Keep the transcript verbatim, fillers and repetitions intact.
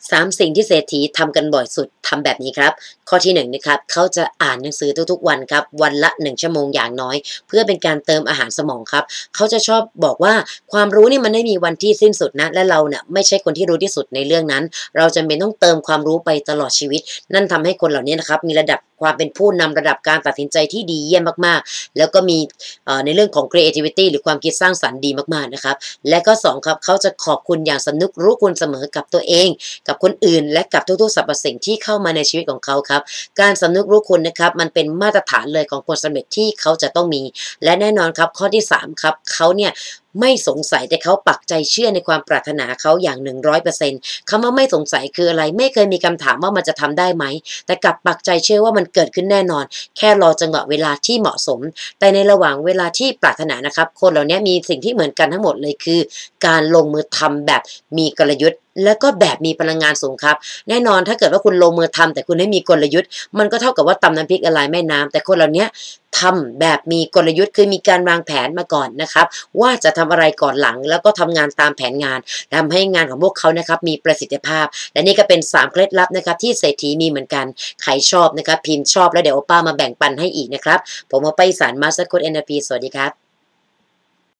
สามสิ่งที่เศรษฐีทำกันบ่อยสุดทำแบบนี้ครับข้อที่หนึ่งนะครับเขาจะอ่านหนังสือทุกๆวันครับวันละหนึ่งชั่วโมงอย่างน้อยเพื่อเป็นการเติมอาหารสมองครับเขาจะชอบบอกว่าความรู้นี่มันไม่มีวันที่สิ้นสุดนะและเราเนี่ยไม่ใช่คนที่รู้ที่สุดในเรื่องนั้นเราจำเป็นต้องเติมความรู้ไปตลอดชีวิตนั่นทำให้คนเหล่านี้นะครับมีระดับความเป็นผู้นำระดับการตัดสินใจที่ดีเยี่ยมมากๆแล้วก็มีในเรื่องของ creativity หรือความคิดสร้างสรรค์ดีมากๆนะครับและก็สองครับเขาจะขอบคุณอย่างสำนึกรู้คุณเสมอกับตัวเองกับคนอื่นและกับทุกๆสรรพสิ่งที่เข้ามาในชีวิตของเขาครับการสำนึกรู้คุณนะครับมันเป็นมาตรฐานเลยของคนสำเร็จที่เขาจะต้องมีและแน่นอนครับข้อที่สามครับเขาเนี่ยไม่สงสัยแต่เขาปักใจเชื่อในความปรารถนาเขาอย่าง หนึ่งร้อยเปอร์เซ็นต์ คำว่าไม่สงสัยคืออะไรไม่เคยมีคำถามว่ามันจะทำได้ไหมแต่กลับปักใจเชื่อว่ามันเกิดขึ้นแน่นอนแค่รอจังหวะเวลาที่เหมาะสมแต่ในระหว่างเวลาที่ปรารถนานะครับคนเหล่านี้มีสิ่งที่เหมือนกันทั้งหมดเลยคือการลงมือทำแบบมีกลยุทธ์แล้วก็แบบมีพลังงานสูงครับแน่นอนถ้าเกิดว่าคุณลงมือทำแต่คุณไม่มีกลยุทธ์มันก็เท่ากับว่าตำน้ำพริกละลายแม่น้ำแต่คนเหล่านี้ทำแบบมีกลยุทธ์คือมีการวางแผนมาก่อนนะครับว่าจะทำอะไรก่อนหลังแล้วก็ทำงานตามแผนงานทำให้งานของพวกเขานะครับมีประสิทธิภาพและนี่ก็เป็นสามเคล็ดลับนะครับที่เศรษฐีมีเหมือนกันใครชอบนะครับพิมพ์ชอบแล้วเดี๋ยวโอป้ามาแบ่งปันให้อีกนะครับผมโอป้าอีสานมาสเตอร์โค้ช เอ็น แอล พี สวัสดีครับ